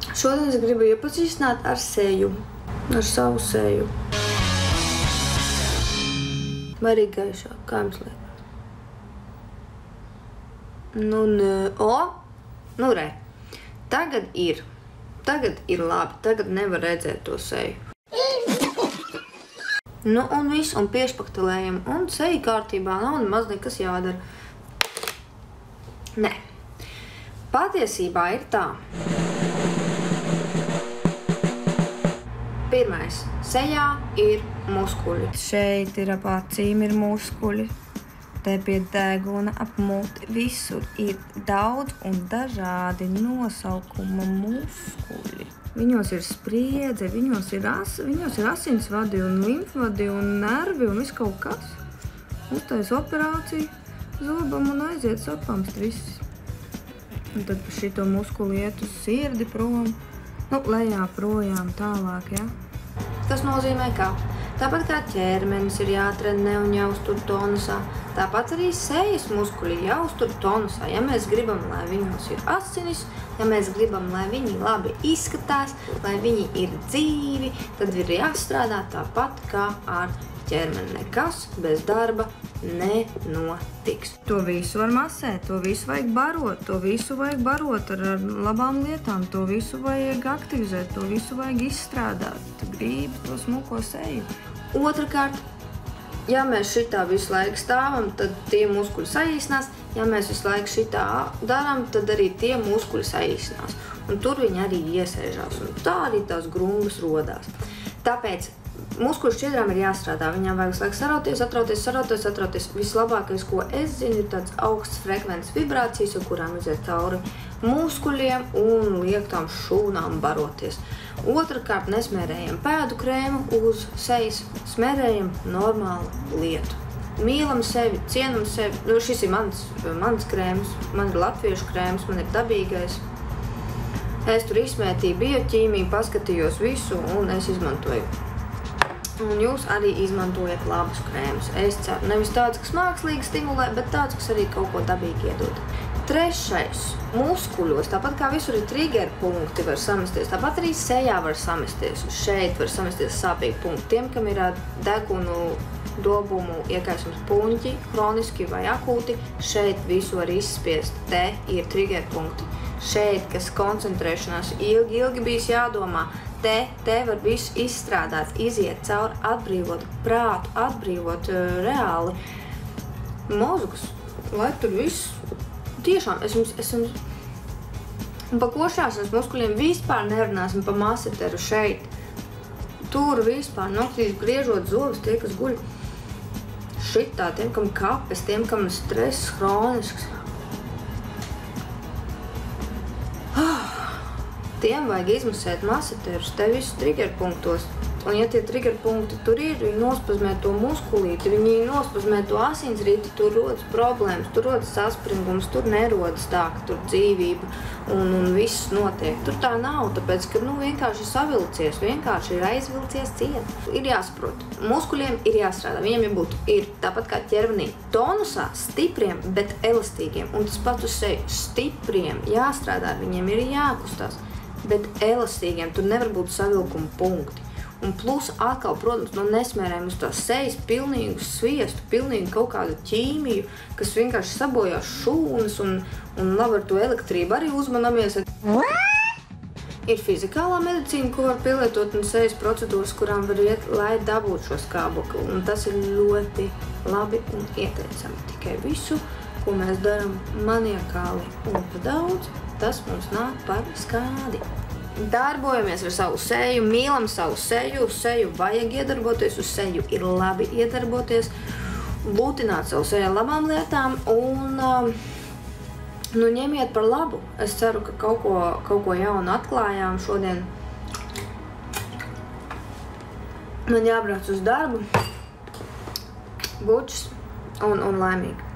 Šodien es gribu iepazīstināt ar seju, ar savu seju. Vai arī gaišāk, kā jums liekas? Nu, nē, nu re. Tagad ir labi, tagad nevar redzēt to seju. Nu, un viss, un piešpaktelējam, un seja kārtībā nav nemaz nekas jādara. Nē. Patiesībā ir tā. Pirmais. Sejā ir muskuļi. Šeit ir ap acīm ir muskuļi. Te pie deguna ap muti. Visur ir daudz un dažādi nosaukuma muskuļi. Viņos ir spriedze, viņos ir asinsvadi un limfvadi un nervi un viss kaut kas. Uztais operāciju zobam un aiziet sapamst viss. Un tad pa šito muskuli iet uz sirdi prom. Nu, lejā projām tālāk, ja? Tas nozīmē, ka tāpat kā ķermenis ir jātrenē un jāuztur tonusā, tāpat arī sejas muskuļi jāuztur tonusā. Ja mēs gribam, lai viņos ir asinis, ja mēs gribam, lai viņi labi izskatās, lai viņi ir dzīvi, tad ir jāstrādā tāpat kā ar ķermeni. Nekas bez darba nenotiks. To visu var masēt, to visu vajag barot ar labām lietām, to visu vajag aktivizēt, to visu vajag izstrādāt. Tu gribi to smuko seju. Otrakārt, ja mēs šitā visu laiku stāvam, tad tie muskuļi saīsinās. Ja mēs visu laiku šitā darām, tad arī tie muskuļi saīsinās. Un tur viņi arī iesēžās. Un tā arī tās grungas rodās. Tāpēc muskuļu šķiedrām ir jāstrādā. Viņām vajag visu laiku sarauties. Vislabākais, ko es zinu, ir tāds augsts frekvences vibrācijas, ar kurām iziet cauri muskuļiem un liek tām šūnām baroties. Otrakārt, nesmērējam pēdu krēmu uz sejas, smērējam normālu lietu. Mīlam sevi, cienam sevi. Nu, šis ir mans krēms, man ir latviešu krēms, man ir dabīgais. Es tur izmētīju bioķīmiju, paskatījos visu un es izmantoju. Un jūs arī izmantojat labus krēmus. Es ceru, nevis tāds, kas mākslīgi stimulē, bet tāds, kas arī kaut ko dabīgi iedod. Trešais. Muskuļos, tāpat kā visur ir trigger punkti var samesties, tāpat arī sejā var samesties. Šeit var samesties sāpīgi punkti. Tiem, kam ir degunu, dobumu, iekaisums puņķi, kroniski vai akūti, šeit visu var izspiest. Te ir trigger punkti. Šeit, kas koncentrēšanās ilgi bijis jādomā, te var visu izstrādāt, iziet cauri, atbrīvot prātu, atbrīvot reāli mozgus, lai tur viss tiešām, es jums un pa košāšanas muskuļiem vispār nerunāsim pa maseteru šeit. Tur vispār noktīs griežot zobus, tie, kas guļ šitā, tiem, kam kapes, tiem, kam stress hronisks. Tiem vajag izmasēt maseterus, te visu triggerpunktos. Un ja tie triggerpunkti tur ir, viņi nospazmē to muskulīti, viņi nospazmē to asinsrīti, tur rodas problēmas, tur rodas saspringums, tur nerodas tā, ka tur dzīvība un viss notiek. Tur tā nav, tāpēc, ka vienkārši savilcies, vienkārši ir aizvilcies ciet. Ir jāsaprot, muskuļiem ir jāstrādā, viņiem ir tāpat kā ķermenī, tonusā, stipriem, bet elastīgiem. Un tas pats uz seju, stipriem jāstrādā, viņiem ir jākustās. Bet elastīgiem tur nevar būt savilkuma punkti. Un plus atkal, protams, nesmērējam uz tās sejas pilnīgu sviestu, pilnīgu kaut kādu ķīmiju, kas vienkārši sabojās šūnas un labi ar to elektrību arī uzmanamies. Ir fizikālā medicīna, ko var pielietot un sejas procedūras, kurām var iet, lai dabūtu šo skābekli. Un tas ir ļoti labi un ieteicami. Tikai visu, ko mēs darām maniakāli un pa daudz, tas mums nāk par skādi. Darbojamies ar savu seju, mīlam savu seju, uz seju vajag iedarboties, uz seju ir labi iedarboties, būtināt savu seju labām lietām un ņemiet par labu. Es ceru, ka kaut ko jaunu atklājām šodien. Man jābrauc uz darbu, bučs un laimīgi.